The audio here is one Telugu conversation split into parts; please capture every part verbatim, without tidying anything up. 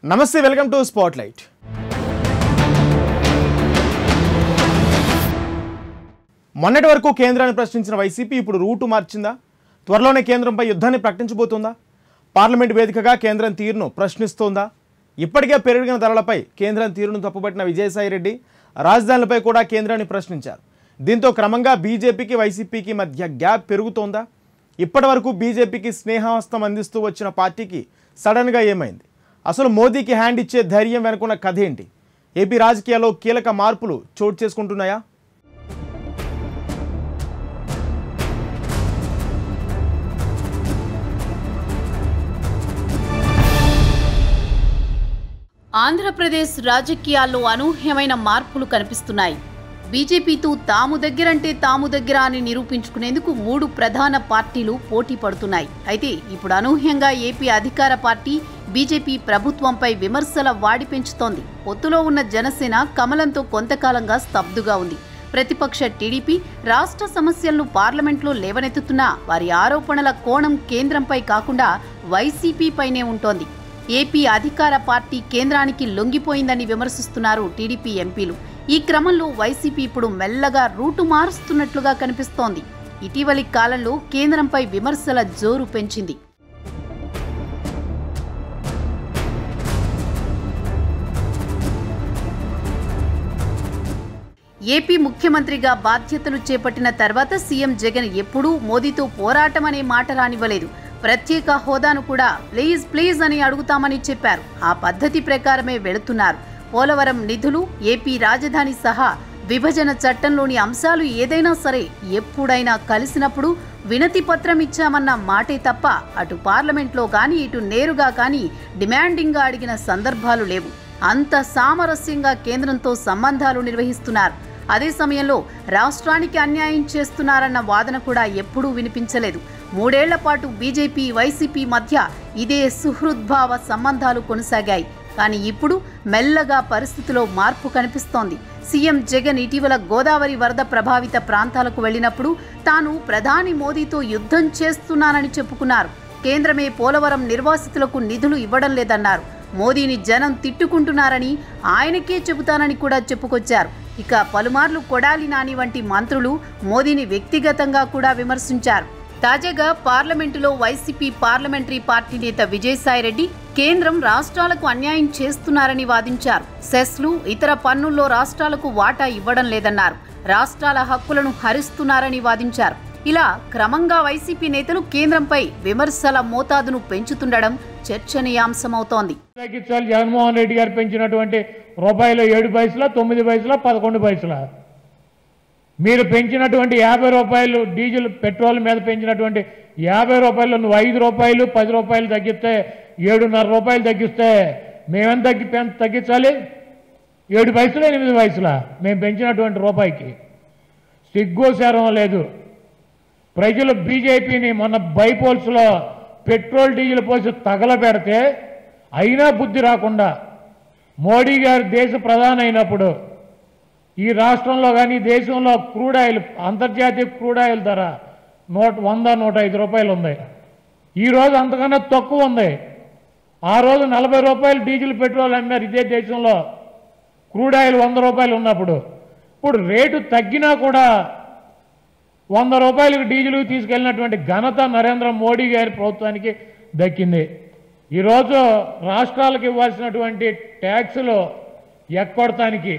నమస్తే, వెల్కమ్ టు స్పాట్లైట్. మొన్నటి వరకు కేంద్రాన్ని ప్రశ్నించిన వైసీపీ ఇప్పుడు రూటు మార్చిందా? త్వరలోనే కేంద్రంపై యుద్ధాన్ని ప్రకటించబోతోందా? పార్లమెంట్ వేదికగా కేంద్రం తీరును ప్రశ్నిస్తోందా? ఇప్పటికే పెరిగిన ధరలపై కేంద్రం తీరును తప్పుపట్టిన విజయసాయిరెడ్డి రాజధానులపై కూడా కేంద్రాన్ని ప్రశ్నించారు. దీంతో క్రమంగా బీజేపీకి వైసీపీకి మధ్య గ్యాప్ పెరుగుతోందా? ఇప్పటి వరకు బీజేపీకి స్నేహహస్తం అందిస్తూ వచ్చిన పార్టీకి సడన్గా ఏమైంది? అసలు మోదీకి హ్యాండ్ ఇచ్చే ధైర్యం వెనుకున్న కథ ఏంటి? ఏపీ రాజకీయాల్లో కీలక మార్పులు చోటు చేసుకుంటున్నాయా? ఆంధ్రప్రదేశ్ రాజకీయాల్లో అనూహ్యమైన మార్పులు కనిపిస్తున్నాయి. బీజేపీతో తాము దగ్గరంటే తాము దగ్గర అని నిరూపించుకునేందుకు మూడు ప్రధాన పార్టీలు పోటీ పడుతున్నాయి. అయితే ఇప్పుడు అనూహ్యంగా ఏపీ అధికార పార్టీ బీజేపీ ప్రభుత్వంపై విమర్శల వాడి పెంచుతోంది. పొత్తులో ఉన్న జనసేన కమలంతో కొంతకాలంగా స్తబ్దుగా ఉంది. ప్రతిపక్ష టీడీపీ రాష్ట్ర సమస్యలను పార్లమెంట్లో లేవనెత్తుతున్నా వారి ఆరోపణల కోణం కేంద్రంపై కాకుండా వైసీపీపైనే ఉంటోంది. ఏపీ అధికార పార్టీ కేంద్రానికి లొంగిపోయిందని విమర్శిస్తున్నారు టీడీపీ ఎంపీలు. ఈ క్రమంలో వైసీపీ ఇప్పుడు మెల్లగా రూటు మారుస్తున్నట్లుగా కనిపిస్తోంది. ఇటీవలి కాలంలో కేంద్రంపై విమర్శల జోరు పెంచింది. ఏపీ ముఖ్యమంత్రిగా బాధ్యతలు చేపట్టిన తర్వాత సీఎం జగన్ ఎప్పుడూ మోదీతో పోరాటం అనే మాట రానివ్వలేదు. ప్రత్యేక హోదాను కూడా ప్లీజ్ ప్లీజ్ అని అడుగుతామని చెప్పారు. ఆ పద్ధతి ప్రకారమే వెళుతున్నారు. పోలవరం నిధులు, ఏపీ రాజధాని సహా విభజన చట్టంలోని అంశాలు ఏదైనా సరే ఎప్పుడైనా కలిసినప్పుడు వినతి పత్రం ఇచ్చామన్న మాటే తప్ప అటు పార్లమెంట్లో కానీ ఇటు నేరుగా కానీ డిమాండింగ్గా అడిగిన సందర్భాలు లేవు. అంత సామరస్యంగా కేంద్రంతో సంబంధాలు నిర్వహిస్తున్నారు. అదే సమయంలో రాష్ట్రానికి అన్యాయం చేస్తున్నారన్న వాదన కూడా ఎప్పుడూ వినిపించలేదు. మూడేళ్ల పాటు బీజేపీ వైసీపీ మధ్య ఇదే సుహృద్భావ సంబంధాలు కొనసాగాయి. కానీ ఇప్పుడు మెల్లగా పరిస్థితిలో మార్పు కనిపిస్తోంది. సీఎం జగన్ ఇటీవల గోదావరి వరద ప్రభావిత ప్రాంతాలకు వెళ్లినప్పుడు తాను ప్రధాని మోదీతో యుద్ధం చేస్తున్నానని చెప్పుకున్నారు. కేంద్రమే పోలవరం నిర్వాసితులకు నిధులు ఇవ్వడం లేదన్నారు. మోదీని జనం తిట్టుకుంటున్నారని ఆయనకే చెబుతానని కూడా చెప్పుకొచ్చారు. ఇక పలుమార్లు కొడాలి నాని వంటి మంత్రులు మోదీని వ్యక్తిగతంగా కూడా విమర్శించారు. తాజాగా పార్లమెంటులో వైసీపీ పార్లమెంటరీ పార్టీ నేత విజయసాయిరెడ్డి కేంద్రం రాష్ట్రాలకు అన్యాయం చేస్తున్నారని వాదించారు. సెస్లు, ఇతర పన్నుల్లో రాష్ట్రాలకు వాటా ఇవ్వడం లేదన్నారు. రాష్ట్రాల హక్కులను హరిస్తున్నారని వాదించారు. ఇలా క్రమంగా వైసీపీ నేతలు కేంద్రంపై విమర్శల మోతాదును పెంచుతుండడం చర్చనీయాంశమవుతోంది. జగన్మోహన్ రెడ్డి గారు పెంచినటువంటి రూపాయలు ఏడు పైసల తొమ్మిది పైసల పదకొండు పైసల మీరు పెంచినటువంటి యాభై రూపాయలు డీజిల్ పెట్రోల్ మీద పెంచినటువంటి యాభై రూపాయలు నువ్వు ఐదు రూపాయలు పది రూపాయలు తగ్గిస్తే ఏడున్నర రూపాయలు తగ్గిస్తే మేమెంత తగ్గి తగ్గించాలి? ఏడు పైసలు ఎనిమిది పైసల మేము పెంచినటువంటి రూపాయికి సిగ్గోసారం లేదు. ప్రజలు బీజేపీని మొన్న బైపోల్స్లో పెట్రోల్ డీజిల్ పోసి తగలబెడితే అయినా బుద్ధి రాకుండా మోడీ గారు దేశ ప్రధాని అయినప్పుడు ఈ రాష్ట్రంలో కానీ దేశంలో క్రూడ్ ఆయిల్ అంతర్జాతీయ క్రూడ్ ఆయిల్ ధర నూట వంద నూట ఐదు రూపాయలు ఉంది. ఈరోజు అంతకన్నా తక్కువ ఉంది. ఆ రోజు నలభై రూపాయలు డీజిల్ పెట్రోల్ అమ్మారు ఇదే దేశంలో క్రూడ్ ఆయిల్ వంద రూపాయలు ఉన్నప్పుడు. ఇప్పుడు రేటు తగ్గినా కూడా వంద రూపాయలకు డీజిల్ తీసుకెళ్ళినటువంటి ఘనత నరేంద్ర మోడీ గారి ప్రభుత్వానికి దక్కింది. ఈరోజు రాష్ట్రాలకు ఇవ్వాల్సినటువంటి ట్యాక్సులు ఎక్కొడటానికి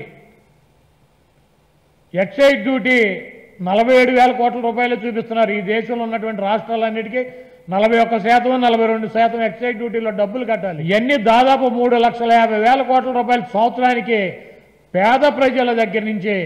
ఎక్సైజ్ డ్యూటీ నలభై ఏడు వేల కోట్ల రూపాయలు చూపిస్తున్నారు. ఈ దేశంలో ఉన్నటువంటి రాష్ట్రాలన్నిటికీ నలభై ఒక్క శాతం నలభై రెండు శాతం ఎక్సైజ్ డ్యూటీలో డబ్బులు కట్టాలి. ఇవన్నీ దాదాపు మూడు లక్షల యాభై వేల కోట్ల రూపాయలు సంవత్సరానికి పేద ప్రజల దగ్గర నుంచి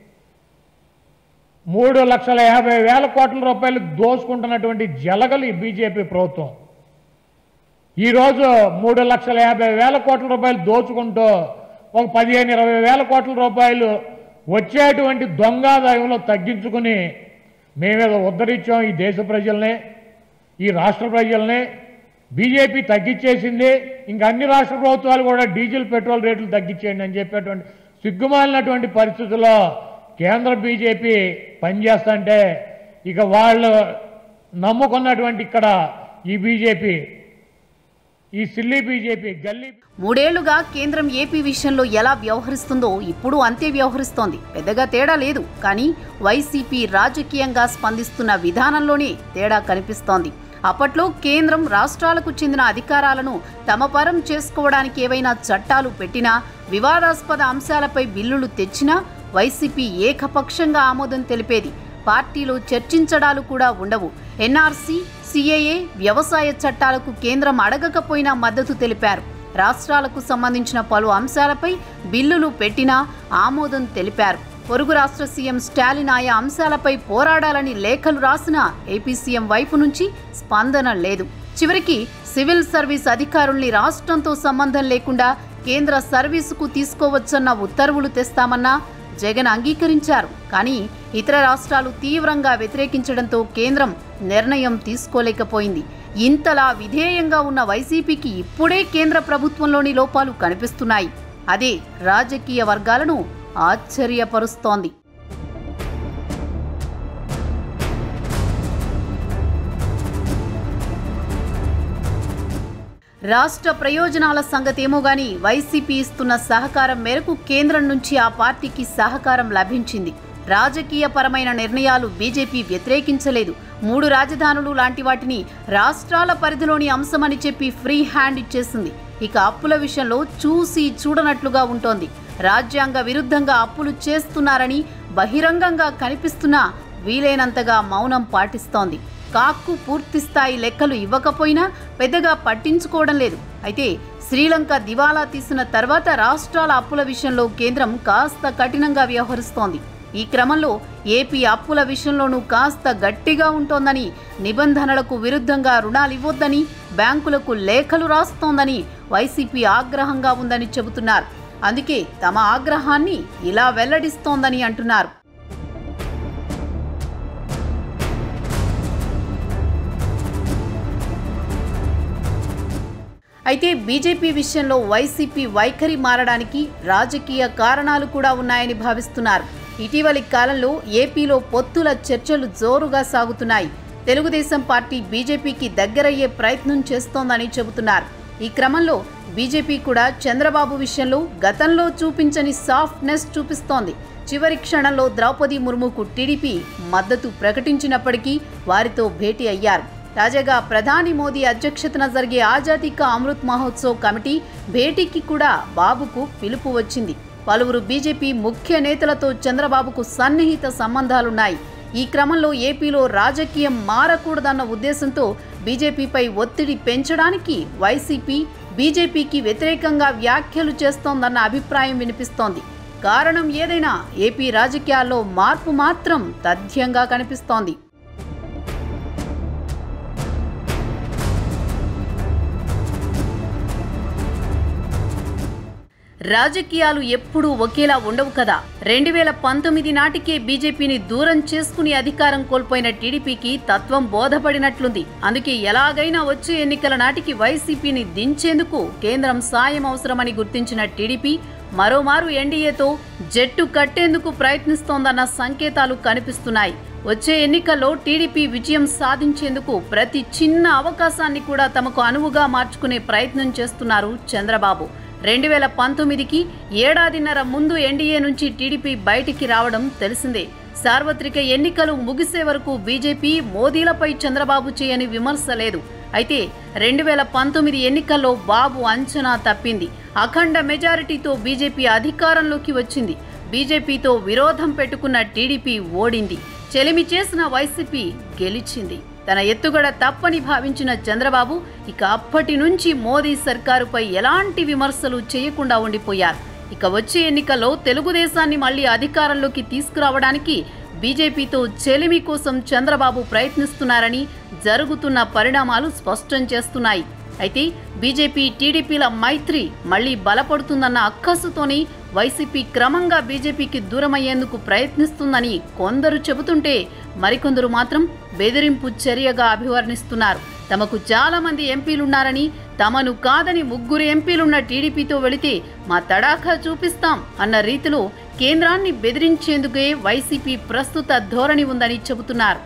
మూడు లక్షల యాభై వేల కోట్ల రూపాయలు దోసుకుంటున్నటువంటి జలగలు ఈ బీజేపీ ప్రభుత్వం. ఈరోజు మూడు లక్షల యాభై వేల కోట్ల రూపాయలు దోచుకుంటూ ఒక పదిహేను ఇరవై వేల కోట్ల రూపాయలు వచ్చేటువంటి దొంగాదాయంలో తగ్గించుకుని మేమేదో ఉద్ధరించాం ఈ దేశ ప్రజల్ని, ఈ రాష్ట్ర ప్రజల్ని. బీజేపీ తగ్గించేసింది, ఇంకా అన్ని రాష్ట్ర ప్రభుత్వాలు కూడా డీజిల్ పెట్రోల్ రేట్లు తగ్గించేయండి అని చెప్పేటువంటి సిగ్గుమాలినటువంటి పరిస్థితుల్లో కేంద్ర బీజేపీ పనిచేస్తుంటే ఇక వాళ్ళు నమ్ముకున్నటువంటి ఇక్కడ ఈ బీజేపీ ఈ సిల్లీ బీజేపీ గల్లీ మూడేళ్లుగా కేంద్రం ఏపీ విషయంలో ఎలా వ్యవహరిస్తుందో ఇప్పుడు అంతే వ్యవహరిస్తోంది. పెద్దగా తేడా లేదు, కానీ వైసీపీ రాజకీయంగా స్పందిస్తున్న విధానంలోనే తేడా కనిపిస్తోంది. అప్పట్లో కేంద్రం రాష్ట్రాలకు చెందిన అధికారాలను తమ పరం చేసుకోవడానికి ఏవైనా చట్టాలు పెట్టినా, వివాదాస్పద అంశాలపై బిల్లులు తెచ్చినా వైసీపీ ఏకపక్షంగా ఆమోదం తెలిపేది. పార్టీలో చర్చించడాలు కూడా ఉండవు. ఎన్ఆర్సీ, సిఏఏ, వ్యవసాయ చట్టాలకు కేంద్రం అడగకపోయినా మద్దతు తెలిపారు. రాష్ట్రాలకు సంబంధించిన పలు అంశాలపై బిల్లులు పెట్టినా ఆమోదం తెలిపారు. పొరుగు రాష్ట్ర సీఎం స్టాలిన్ ఆయా అంశాలపై పోరాడాలని లేఖలు రాసినా ఏపీ సీఎం వైపు నుంచి స్పందన లేదు. చివరికి సివిల్ సర్వీస్ అధికారుల్ని రాష్ట్రంతో సంబంధం లేకుండా కేంద్ర సర్వీసుకు తీసుకోవచ్చన్న ఉత్తర్వులు తెస్తామన్నా జగన్ అంగీకరించారు. కానీ ఇతర రాష్ట్రాలు తీవ్రంగా వ్యతిరేకించడంతో కేంద్రం నిర్ణయం తీసుకోలేకపోయింది. ఇంతలా విధేయంగా ఉన్న వైసీపీకి ఇప్పుడే కేంద్ర ప్రభుత్వంలోని లోపాలు కనిపిస్తున్నాయి. అదే రాజకీయ వర్గాలను ఆశ్చర్యపరుస్తోంది. రాష్ట్ర ప్రయోజనాల సంగతేమో గాని వైసీపీ ఇస్తున్న సహకారం మేరకు కేంద్రం నుంచి ఆ పార్టీకి సహకారం లభించింది. రాజకీయపరమైన నిర్ణయాలు బీజేపీ వ్యతిరేకించలేదు. మూడు రాజధానులు లాంటి వాటిని రాష్ట్రాల పరిధిలోని అంశమని చెప్పి ఫ్రీ హ్యాండ్ ఇచ్చేసింది. ఇక అప్పుల విషయంలో చూసి చూడనట్లుగా ఉంటోంది. రాజ్యాంగ విరుద్ధంగా అప్పులు చేస్తున్నారని బహిరంగంగా కనిపిస్తున్నా వీలైనంతగా మౌనం పాటిస్తోంది. కాక్కు పూర్తిస్థాయి లెక్కలు ఇవ్వకపోయినా పెద్దగా పట్టించుకోవడం లేదు. అయితే శ్రీలంక దివాలా తీసిన తర్వాత రాష్ట్రాల అప్పుల విషయంలో కేంద్రం కాస్త కఠినంగా వ్యవహరిస్తోంది. ఈ క్రమంలో ఏపీ అప్పుల విషయంలోనూ కాస్త గట్టిగా ఉంటోందని, నిబంధనలకు విరుద్ధంగా రుణాలివ్వొద్దని బ్యాంకులకు లేఖలు రాస్తోందని వైసీపీ ఆగ్రహంగా ఉందని చెబుతున్నారు. అందుకే తమ ఆగ్రహాన్ని ఇలా వెల్లడిస్తోందని అంటున్నారు. అయితే బీజేపీ విషయంలో వైసీపీ వైఖరి మారడానికి రాజకీయ కారణాలు కూడా ఉన్నాయని భావిస్తున్నారు. ఇటీవలి కాలంలో ఏపీలో పొత్తుల చర్చలు జోరుగా సాగుతున్నాయి. తెలుగుదేశం పార్టీ బీజేపీకి దగ్గరయ్యే ప్రయత్నం చేస్తోందని చెబుతున్నారు. ఈ క్రమంలో బీజేపీ కూడా చంద్రబాబు విషయంలో గతంలో చూపించని సాఫ్ట్నెస్ చూపిస్తోంది. చివరి క్షణంలో ద్రౌపది ముర్ముకు టీడీపీ మద్దతు ప్రకటించినప్పటికీ వారితో భేటీ అయ్యారు. తాజాగా ప్రధాని మోదీ అధ్యక్షతన జరిగే ఆజాదీ కా అమృత్ మహోత్సవ్ కమిటీ భేటీకి కూడా బాబుకు పిలుపు వచ్చింది. పలువురు బీజేపీ ముఖ్య నేతలతో చంద్రబాబుకు సన్నిహిత సంబంధాలున్నాయి. ఈ క్రమంలో ఏపీలో రాజకీయం మారకూడదన్న ఉద్దేశంతో బీజేపీపై ఒత్తిడి పెంచడానికి వైసీపీ బీజేపీకి వ్యతిరేకంగా వ్యాఖ్యలు చేస్తోందన్న అభిప్రాయం వినిపిస్తోంది. కారణం ఏదైనా ఏపీ రాజకీయాల్లో మార్పు మాత్రం తథ్యంగా కనిపిస్తోంది. రాజకీయాలు ఎప్పుడూ ఒకేలా ఉండవు కదా. రెండు వేల పంతొమ్మిది నాటికే బీజేపీని దూరం చేసుకుని అధికారం కోల్పోయిన టీడీపీకి తత్వం బోధపడినట్లుంది. అందుకే ఎలాగైనా వచ్చే ఎన్నికల నాటికి వైసీపీని దించేందుకు కేంద్రం సాయం అవసరమని గుర్తించిన టీడీపీ మరోమారు ఎన్డీఏతో జట్టు కట్టేందుకు ప్రయత్నిస్తోందన్న సంకేతాలు కనిపిస్తున్నాయి. వచ్చే ఎన్నికల్లో టీడీపీ విజయం సాధించేందుకు ప్రతి చిన్న అవకాశాన్ని కూడా తమకు అనువుగా మార్చుకునే ప్రయత్నం చేస్తున్నారు చంద్రబాబు. రెండు వేల పంతొమ్మిదికి ఏడాదిన్నర ముందు ఎన్డీఏ నుంచి టీడీపీ బయటికి రావడం తెలిసిందే. సార్వత్రిక ఎన్నికలు ముగిసే వరకు బీజేపీ మోదీలపై చంద్రబాబు చేయని విమర్శ లేదు. అయితే రెండు వేల పంతొమ్మిది ఎన్నికల్లో బాబు అంచనా తప్పింది. అఖండ మెజారిటీతో బీజేపీ అధికారంలోకి వచ్చింది. బీజేపీతో విరోధం పెట్టుకున్న టీడీపీ ఓడింది. చెలిమి చేసిన వైసీపీ గెలిచింది. తన ఎత్తుగడ తప్పని భావించిన చంద్రబాబు ఇక అప్పటి నుంచి మోదీ సర్కారుపై ఎలాంటి విమర్శలు చేయకుండా ఉండిపోయారు. ఇక వచ్చే ఎన్నికల్లో తెలుగుదేశాన్ని మళ్లీ అధికారంలోకి తీసుకురావడానికి బీజేపీతో చెలిమి కోసం చంద్రబాబు ప్రయత్నిస్తున్నారని జరుగుతున్న పరిణామాలు స్పష్టం చేస్తున్నాయి. అయితే బీజేపీ టీడీపీల మైత్రి మళ్లీ బలపడుతుందన్న అక్కసుతోనే వైసీపీ క్రమంగా బీజేపీకి దూరమయ్యేందుకు ప్రయత్నిస్తుందని కొందరు చెబుతుంటే మరికొందరు మాత్రం బెదిరింపు చర్యగా అభివర్ణిస్తున్నారు. తమకు చాలా మంది ఎంపీలున్నారని, తమను కాదని ముగ్గురు ఎంపీలున్న టీడీపీతో వెళితే మా తడాఖా చూపిస్తాం అన్న రీతిలో కేంద్రాన్ని బెదిరించేందుకే వైసీపీ ప్రస్తుత ధోరణి ఉందని చెబుతున్నారు.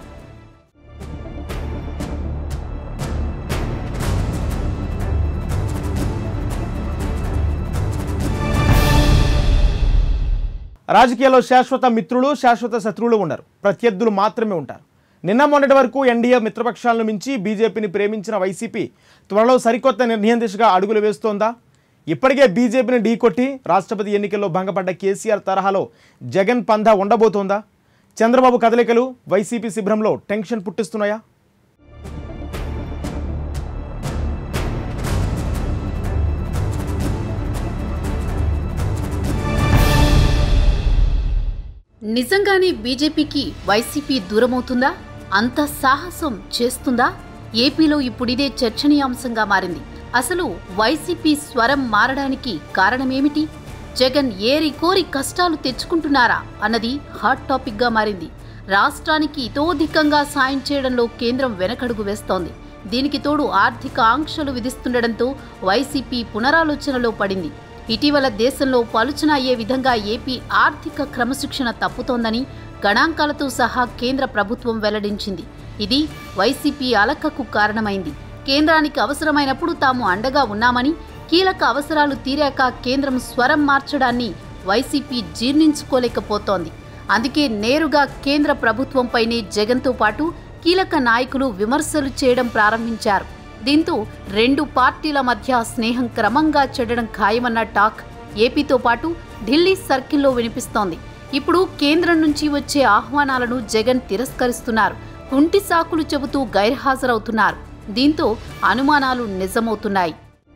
రాజకీయాల్లో శాశ్వత మిత్రులు శాశ్వత శత్రువులు ఉండరు, ప్రత్యర్థులు మాత్రమే ఉంటారు. నిన్న మొన్నటి వరకు ఎన్డీఏ మిత్రపక్షాలను మించి బీజేపీని ప్రేమించిన వైసీపీ త్వరలో సరికొత్త నిర్ణయం దిశగా అడుగులు వేస్తోందా? ఇప్పటికే బీజేపీని ఢీకొట్టి రాష్ట్రపతి ఎన్నికల్లో భంగపడ్డ కేసీఆర్ తరహాలో జగన్ పందా ఉండబోతోందా? చంద్రబాబు కదలికలు వైసీపీ శిబిరంలో టెన్షన్ పుట్టిస్తున్నాయా? నిజంగానే బీజేపీకి వైసీపీ దూరమవుతుందా? అంత సాహసం చేస్తుందా? ఏపీలో ఇప్పుడిదే చర్చనీయాంశంగా మారింది. అసలు వైసీపీ స్వరం మారడానికి కారణమేమిటి? జగన్ ఏరి కోరి కష్టాలు తెచ్చుకుంటున్నారా అన్నది హాట్ టాపిక్ గా మారింది. రాష్ట్రానికి ఇతోధికంగా సాయం చేయడంలో కేంద్రం వెనకడుగు వేస్తోంది. దీనికి తోడు ఆర్థిక ఆంక్షలు విధిస్తుండటంతో వైసీపీ పునరాలోచనలో పడింది. ఇటీవల దేశంలో పలుచన అయ్యే విధంగా ఏపీ ఆర్థిక క్రమశిక్షణ తప్పుతోందని గణాంకాలతో సహా కేంద్ర ప్రభుత్వం వెల్లడించింది. ఇది వైసీపీ అలకకు కారణమైంది. కేంద్రానికి అవసరమైనప్పుడు తాము అండగా ఉన్నామని, కీలక అవసరాలు తీరాక కేంద్రం స్వరం మార్చడాన్ని వైసీపీ జీర్ణించుకోలేకపోతోంది. అందుకే నేరుగా కేంద్ర ప్రభుత్వంపైనే జగన్తో పాటు కీలక నాయకులు విమర్శలు చేయడం ప్రారంభించారు. దీంతో రెండు పార్టీల మధ్య స్నేహం క్రమంగా చెడడం ఖాయమన్న టాక్ ఏపీతో పాటు ఢిల్లీ సర్కిల్లో వినిపిస్తోంది. ఇప్పుడు కేంద్రం నుంచి వచ్చే ఆహ్వానాలను జగన్ తిరస్కరిస్తున్నారు. కుంటి సాకులు చెబుతూ గైర్హాజరవుతున్నారు. దీంతో అనుమానాలు నిజమవుతున్నాయి.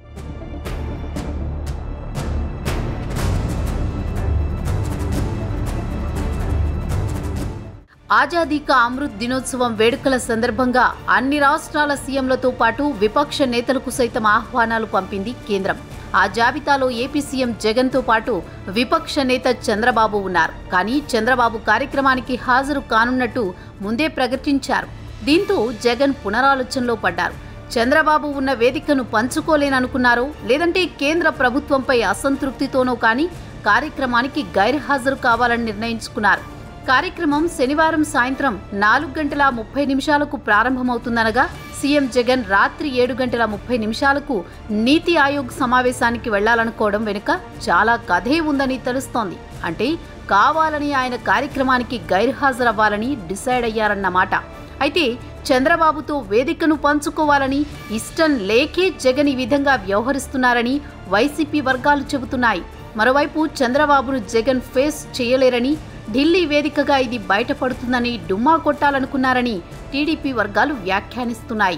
ఆజాదీ కా అమృత్ దినోత్సవం వేడుకల సందర్భంగా అన్ని రాష్ట్రాల సీఎంలతో పాటు విపక్ష నేతలకు సైతం ఆహ్వానాలు పంపింది కేంద్రం. ఆ జాబితాలో ఏపీ సీఎం జగన్తో పాటు విపక్ష నేత చంద్రబాబు ఉన్నారు. కానీ చంద్రబాబు కార్యక్రమానికి హాజరు కానున్నట్టు ముందే ప్రకటించారు. దీంతో జగన్ పునరాలోచనలో పడ్డారు. చంద్రబాబు ఉన్న వేదికను పంచుకోలేననుకున్నారో, లేదంటే కేంద్ర ప్రభుత్వంపై అసంతృప్తితోనో కానీ కార్యక్రమానికి గైర్హాజరు కావాలని నిర్ణయించుకున్నారు. కార్యక్రమం శనివారం సాయంత్రం నాలుగు గంటల ముప్పై నిమిషాలకు ప్రారంభమవుతుందనగా సీఎం జగన్ రాత్రి ఏడు గంటల ముప్పై నిమిషాలకు నీతి ఆయోగ్ సమావేశానికి వెళ్లాలనుకోవడం వెనుక చాలా కథే ఉందని తెలుస్తోంది. అంటే కావాలని ఆయన కార్యక్రమానికి గైర్హాజరవ్వాలని డిసైడ్ అయ్యారన్నమాట. అయితే చంద్రబాబుతో వేదికను పంచుకోవాలని ఇష్టం లేకే జగన్ ఈ విధంగా వ్యవహరిస్తున్నారని వైసీపీ వర్గాలు చెబుతున్నాయి. మరోవైపు చంద్రబాబును జగన్ ఫేస్ చేయలేరని, ఢిల్లీ వేదికగా ఇది బయటపడుతుందని డుమ్మా కొట్టాలనుకున్నారని టీడీపీ వర్గాలు వ్యాఖ్యానిస్తున్నాయి.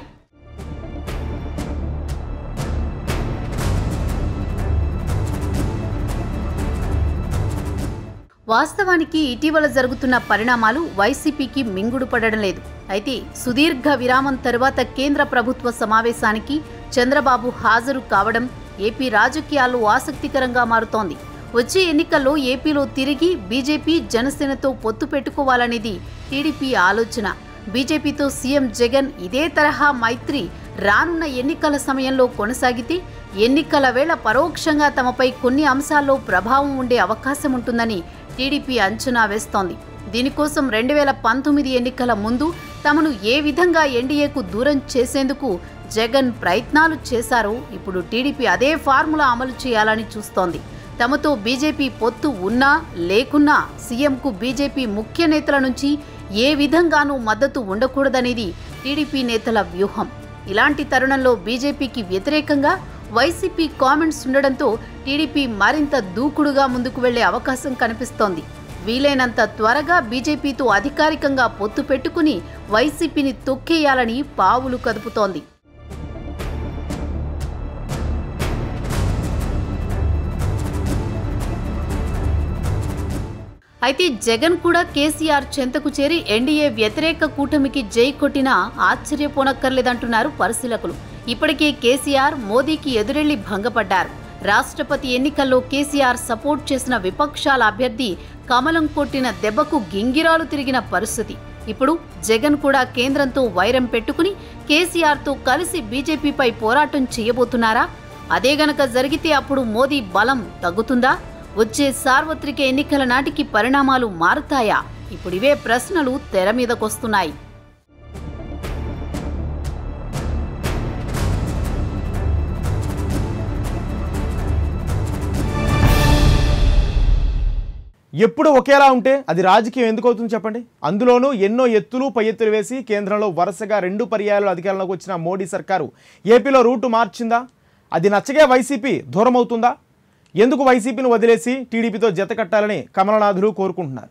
వాస్తవానికి ఇటీవల జరుగుతున్న పరిణామాలు వైసీపీకి మింగుడు పడడం లేదు. అయితే సుదీర్ఘ విరామం తరువాత కేంద్ర ప్రభుత్వ సమావేశానికి చంద్రబాబు హాజరు కావడం ఏపీ రాజకీయాల్లో ఆసక్తికరంగా మారుతోంది. వచ్చే ఎన్నికల్లో ఏపీలో తిరిగి బీజేపీ జనసేనతో పొత్తు పెట్టుకోవాలనేది టీడీపీ ఆలోచన. బీజేపీతో సీఎం జగన్ ఇదే తరహా మైత్రి రానున్న ఎన్నికల సమయంలో కొనసాగితే ఎన్నికల వేళ పరోక్షంగా తమపై కొన్ని అంశాల్లో ప్రభావం ఉండే అవకాశం ఉంటుందని టీడీపీ అంచనా వేస్తోంది. దీనికోసం రెండు వేల పంతొమ్మిది ఎన్నికల ముందు తమను ఏ విధంగా ఎన్డీఏకు దూరం చేసేందుకు జగన్ ప్రయత్నాలు చేశారో ఇప్పుడు టీడీపీ అదే ఫార్ములా అమలు చేయాలని చూస్తోంది. తమతో బీజేపీ పొత్తు ఉన్నా లేకున్నా సీఎంకు బీజేపీ ముఖ్య నేతల నుంచి ఏ విధంగానూ మద్దతు ఉండకూడదనేది టీడీపీ నేతల వ్యూహం. ఇలాంటి తరుణంలో బీజేపీకి వ్యతిరేకంగా వైసీపీ కామెంట్స్ ఉండడంతో టీడీపీ మరింత దూకుడుగా ముందుకు వెళ్లే అవకాశం కనిపిస్తోంది. వీలైనంత త్వరగా బీజేపీతో అధికారికంగా పొత్తు పెట్టుకుని వైసీపీని తొక్కేయాలని పావులు కదుపుతోంది. అయితే జగన్ కూడా కేసీఆర్ చెంతకు చేరి ఎన్డీఏ వ్యతిరేక కూటమికి జై కొట్టినా ఆశ్చర్యపోనక్కర్లేదంటున్నారు పరిశీలకులు. ఇప్పటికే కేసీఆర్ మోదీకి ఎదురెళ్లి భంగపడ్డారు. రాష్ట్రపతి ఎన్నికల్లో కేసీఆర్ సపోర్ట్ చేసిన విపక్షాల అభ్యర్థి కమలం కొట్టిన దెబ్బకు గింగిరాలు తిరిగిన పరిస్థితి. ఇప్పుడు జగన్ కూడా కేంద్రంతో వైరం పెట్టుకుని కేసీఆర్తో కలిసి బీజేపీపై పోరాటం చేయబోతున్నారా? అదే గనక జరిగితే అప్పుడు మోదీ బలం తగ్గుతుందా? వచ్చే సార్వత్రిక ఎన్నికల నాటికి పరిణామాలు మారుతాయా? ఇప్పుడు ఇవే ప్రశ్నలు తెర మీదకొస్తున్నాయి. ఎప్పుడు ఒకేలా ఉంటే అది రాజకీయం ఎందుకు అవుతుంది చెప్పండి. అందులోనూ ఎన్నో ఎత్తులు పై ఎత్తులు వేసి కేంద్రంలో వరుసగా రెండు పర్యాయాలు అధికారంలోకి వచ్చిన మోడీ సర్కారు ఏపీలో రూటు మార్చిందా? అది నచ్చగే వైసీపీ దూరం అవుతుందా? ఎందుకు వైసీపీని వదిలేసి టీడీపీతో జత కట్టాలని కమలనాథులు కోరుకుంటున్నారు.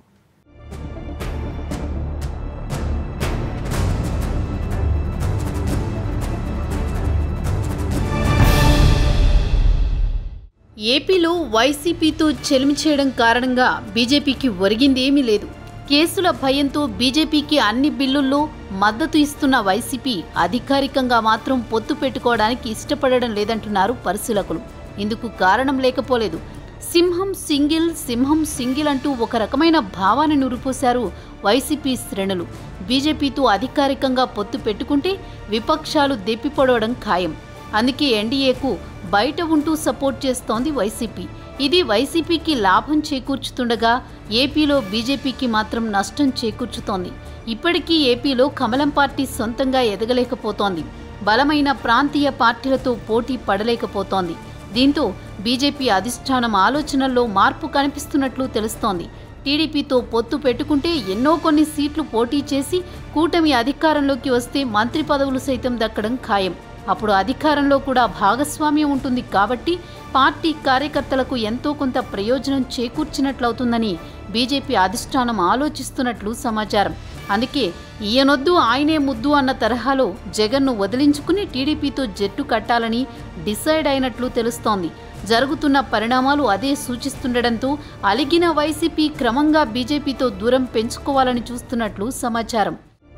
ఏపీలో వైసీపీతో చెలిమి చేయడం కారణంగా బీజేపీకి ఒరిగిందేమీ లేదు. కేసుల భయంతో బీజేపీకి అన్ని బిల్లుల్లో మద్దతు ఇస్తున్న వైసీపీ అధికారికంగా మాత్రం పొత్తు పెట్టుకోవడానికి ఇష్టపడడం లేదంటున్నారు పరిశీలకులు. ఇందుకు కారణం లేకపోలేదు. సింహం సింగిల్ సింహం సింగిల్ అంటూ ఒక రకమైన భావాన్ని నురిపోశారు వైసీపీ శ్రేణులు. బీజేపీతో అధికారికంగా పొత్తు పెట్టుకుంటే విపక్షాలు దెప్పిపడవడం ఖాయం. అందుకే ఎన్డీఏకు బయట ఉంటూ సపోర్ట్ చేస్తోంది వైసీపీ. ఇది వైసీపీకి లాభం చేకూర్చుతుండగా ఏపీలో బీజేపీకి మాత్రం నష్టం చేకూర్చుతోంది. ఇప్పటికీ ఏపీలో కమలం పార్టీ సొంతంగా ఎదగలేకపోతోంది. బలమైన ప్రాంతీయ పార్టీలతో పోటీ పడలేకపోతోంది. దీంతో బీజేపీ అధిష్టానం ఆలోచనల్లో మార్పు కనిపిస్తున్నట్లు తెలుస్తోంది. టీడీపీతో పొత్తు పెట్టుకుంటే ఎన్నో కొన్ని సీట్లు పోటీ చేసి కూటమి అధికారంలోకి వస్తే మంత్రి పదవులు సైతం దక్కడం ఖాయం. అప్పుడు అధికారంలో కూడా భాగస్వామ్యం ఉంటుంది కాబట్టి పార్టీ కార్యకర్తలకు ఎంతో కొంత ప్రయోజనం చేకూర్చినట్లవుతుందని బీజేపీ అధిష్టానం ఆలోచిస్తున్నట్లు సమాచారం. అందుకే ఈయనొద్దు ఆయనే ముద్దు అన్న తరహాలో జగన్ను వదిలించుకుని టీడీపీతో జట్టు కట్టాలని డిసైడ్ అయినట్లు తెలుస్తోంది. జరుగుతున్న పరిణామాలు అదే సూచిస్తుండటంతో అలిగిన వైసీపీ క్రమంగా బీజేపీతో దూరం పెంచుకోవాలని చూస్తున్నట్లు సమాచారం.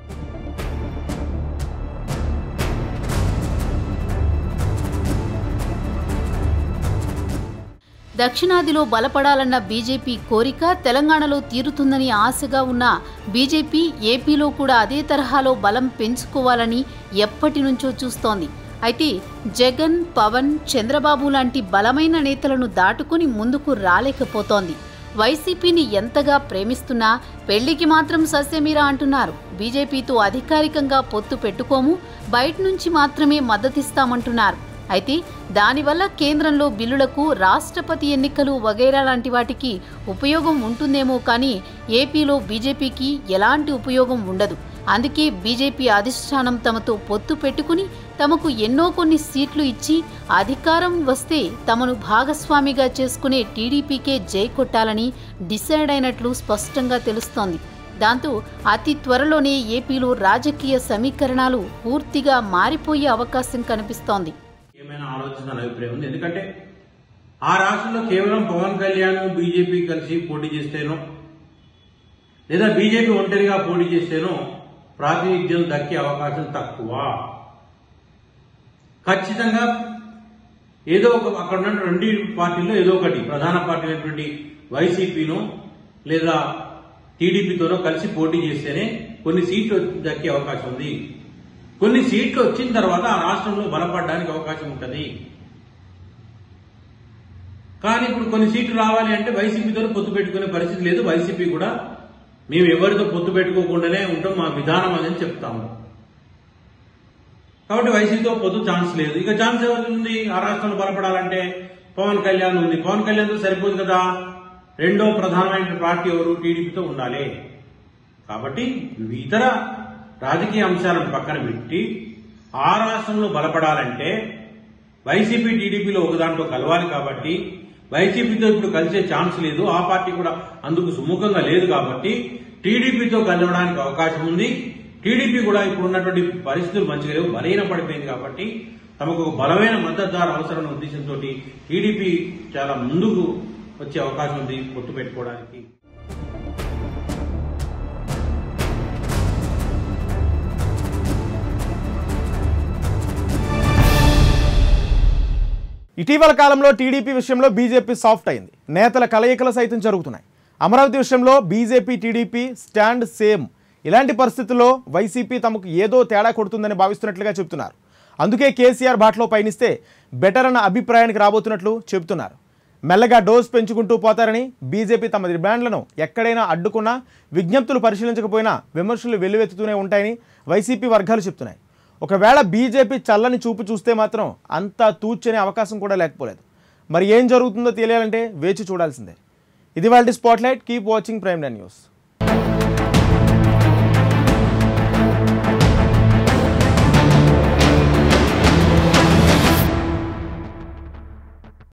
దక్షిణాదిలో బలపడాలన్న బీజేపీ కోరిక తెలంగాణలో తీరుతుందని ఆశగా ఉన్న బీజేపీ ఏపీలో కూడా అదే తరహాలో బలం పెంచుకోవాలని ఎప్పటి నుంచో చూస్తోంది. అయితే జగన్, పవన్, చంద్రబాబు లాంటి బలమైన నేతలను దాటుకుని ముందుకు రాలేకపోతోంది. వైసీపీని ఎంతగా ప్రేమిస్తున్నా పెళ్లికి మాత్రం సస్యమీరా అంటున్నారు. బీజేపీతో అధికారికంగా పొత్తు పెట్టుకోము, బయట నుంచి మాత్రమే మద్దతిస్తామంటున్నారు. అయితే దానివల్ల కేంద్రంలో బిల్లులకు, రాష్ట్రపతి ఎన్నికలు వగైరా లాంటి వాటికి ఉపయోగం ఉంటుందేమో కానీ ఏపీలో బీజేపీకి ఎలాంటి ఉపయోగం ఉండదు. అందుకే బీజేపీ అధిష్టానం తమతో పొత్తు పెట్టుకుని తమకు ఎన్నో కొన్ని సీట్లు ఇచ్చి అధికారం వస్తే తమను భాగస్వామిగా చేసుకునే టీడీపీకే జై కొట్టాలని డిసైడ్ అయినట్లు స్పష్టంగా తెలుస్తోంది. దాంతో అతి త్వరలోనే ఏపీలో రాజకీయ సమీకరణాలు పూర్తిగా మారిపోయే అవకాశం కనిపిస్తోంది. ఏమైనా ఆలోచన అభిప్రాయం ఉంది. ఎందుకంటే ఆ రాష్ట్రంలో కేవలం పవన్ కళ్యాణ్ బీజేపీ కలిసి పోటీ చేస్తేనో లేదా బీజేపీ ఒంటరిగా పోటీ చేస్తేనో ప్రాతినిధ్యం దక్కే అవకాశం తక్కువ. ఖచ్చితంగా ఏదో ఒక అక్కడ ఉన్న రెండు పార్టీల్లో ఏదో ఒకటి ప్రధాన పార్టీ అయినటువంటి వైసీపీనో లేదా టీడీపీతోనో కలిసి పోటీ చేస్తేనే కొన్ని సీట్లు దక్కే అవకాశం ఉంది. కొన్ని సీట్లు వచ్చిన తర్వాత ఆ రాష్ట్రంలో బలపడడానికి అవకాశం ఉంటుంది. కానీ ఇప్పుడు కొన్ని సీట్లు రావాలి అంటే వైసీపీతో పొత్తు పెట్టుకునే పరిస్థితి లేదు. వైసీపీ కూడా మేము ఎవరితో పొత్తు పెట్టుకోకుండానే ఉంటాం, మా విధానం అని చెప్తాము. కాబట్టి వైసీపీతో పొత్తు ఛాన్స్ లేదు. ఇక ఛాన్స్ ఎవరుంది ఆ రాష్ట్రంలో బలపడాలంటే? పవన్ కళ్యాణ్ ఉంది. పవన్ కళ్యాణ్తో సరిపోదు కదా. రెండో ప్రధానమైన పార్టీ ఎవరు? టీడీపీతో ఉండాలి. కాబట్టి ఇతర రాజకీయ అంశాలను పక్కన పెట్టి ఆ రాష్ట్రంలో బలపడాలంటే వైసీపీ టీడీపీలో ఒకదాంట్లో కలవాలి. కాబట్టి వైసీపీతో ఇప్పుడు కలిసే ఛాన్స్ లేదు. ఆ పార్టీ కూడా అందుకు సుముఖంగా లేదు. కాబట్టి టీడీపీతో కలవడానికి అవకాశం ఉంది. టీడీపీ కూడా ఇప్పుడు ఉన్నటువంటి పరిస్థితులు మంచిగా లేవు, బలహీన పడిపోయింది. కాబట్టి తమకు బలమైన మద్దతుదారు అవసరమైన ఉద్దేశంతో టీడీపీ చాలా ముందుకు వచ్చే అవకాశం ఉంది పొత్తు పెట్టుకోవడానికి. ఇటీవల కాలంలో టీడీపీ విషయంలో బీజేపీ సాఫ్ట్ అయింది. నేతల కలయికలు సైతం జరుగుతున్నాయి. అమరావతి విషయంలో బీజేపీ టీడీపీ స్టాండ్ సేమ్. ఇలాంటి పరిస్థితుల్లో వైసీపీ తమకు ఏదో తేడా కొడుతుందని భావిస్తున్నట్లుగా చెబుతున్నారు. అందుకే కేసీఆర్ బాటలో పయనిస్తే బెటర్ అన్న అభిప్రాయానికి రాబోతున్నట్లు చెబుతున్నారు. మెల్లగా డోస్ పెంచుకుంటూ పోతారని, బీజేపీ తమ డిమాండ్లను ఎక్కడైనా అడ్డుకున్నా, విజ్ఞప్తులు పరిశీలించకపోయినా విమర్శలు వెల్లువెత్తుతూనే ఉంటాయని వైసీపీ వర్గాలు చెప్తున్నాయి. ఒకవేళ బీజేపీ చల్లని చూపు చూస్తే మాత్రం అంతా తూచనే అవకాశం కూడా లేకపోలేదు. మరి ఏం జరుగుతుందో తెలియాలంటే వేచి చూడాల్సిందే. ఇది వాళ్ళ spotlight. Keep watching Prime Nine news.